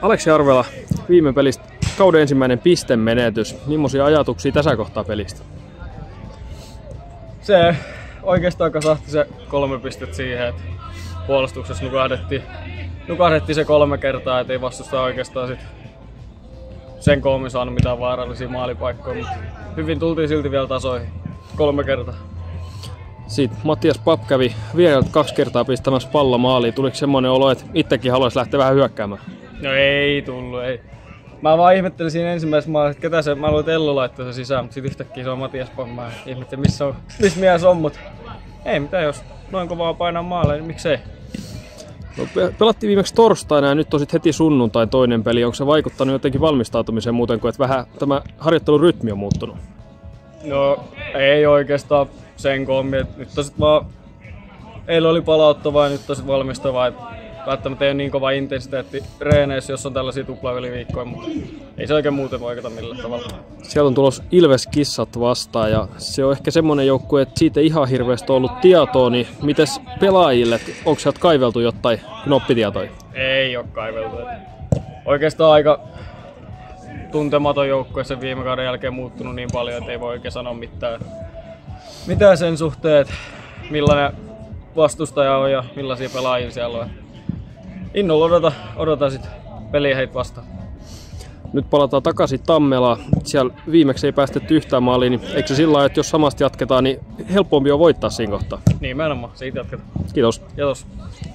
Aleksi Arvela, viime pelistä kauden ensimmäinen pistemenetys. Millaisia ajatuksia tässä kohtaa pelistä? Se oikeastaan kasahti se 3 pistettä siihen, että puolustuksessa nukahdettiin se 3 kertaa, ettei vastusta oikeastaan sit sen koommin saanut mitään vaarallisia maalipaikkoja, mutta hyvin tultiin silti vielä tasoihin 3 kertaa. Sitten Mattias Papp kävi vielä 2 kertaa pistämässä pallo maaliin. Tuliko semmoinen olo, että itsekin haluaisi lähteä vähän hyökkäämään? No ei tullut, ei. Mä vaan ihmettelin siinä ensimmäisessä maalissa, että ketä se, mä luulen, että Ellu laittoi se sisään, mutta sit yhtäkkiä se on Matias Papp. Mä ihmettelin, missä mies on, mutta ei mitään, jos noin kovaa painaa maalle, niin miksei. No, pelattiin viimeksi torstaina ja nyt on sit heti sunnuntai toinen peli. Onko se vaikuttanut jotenkin valmistautumiseen muuten kuin, että vähän tämä harjoittelun rytmi on muuttunut? No ei oikeastaan sen koommin. Nyt on sit vaan, eilen oli palauttavaa ja nyt on sit valmistavaa. Välttämättä ei ole niin kova intensiteetti reeneissä, jos on tällaisia tuplaväliviikkoja, mutta ei se oikein muuten vaikuta millään tavalla. Siellä on tulossa Ilves-kissat vastaan ja se on ehkä semmoinen joukkue, että siitä ei ihan hirveästi ollut tietoa, niin mites pelaajille, onko sieltä kaiveltu jotain knoppitietoja? Ei ole kaiveltu. Oikeastaan aika tuntematon joukkue sen viime kauden jälkeen muuttunut niin paljon, että ei voi oikein sanoa mitään sen suhteen, että millainen vastustaja on ja millaisia pelaajia siellä on. Innolla odota sit peliä heitä vastaan. Nyt palataan takaisin Tammelaan. Siellä viimeksi ei päästetty yhtään maaliin, niin eikö se sillä lailla, että jos samasta jatketaan, niin helpompi on voittaa siinä kohtaa? Nimenomaan, siitä jatketaan. Kiitos. Kiitos.